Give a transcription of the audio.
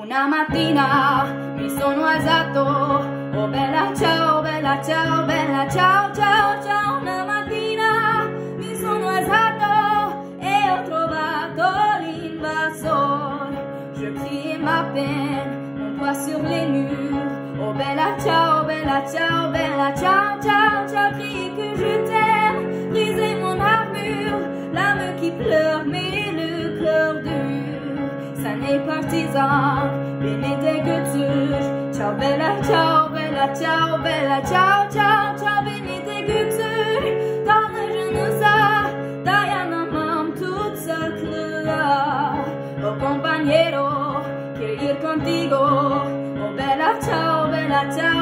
Una mattina mi sono alzato, oh bella ciao, bella ciao, bella ciao, ciao, ciao. Una mattina mi sono alzato e ho trovato l'invasore. Je criais ma peine, mon poids sur les murs. Oh bella ciao, bella ciao, bella ciao, ciao, ciao. Crier que je t'aime, briser mon armure, l'âme qui pleure mais le cœur dur. Seine partisan, benedictus. Ciao bella ciao, bella ciao, bella ciao, ciao, ciao, benedictus. Donne je ne sais, Diana mam toute sacra. Oh compañero, quiero ir contigo. Oh bella ciao, bella ciao.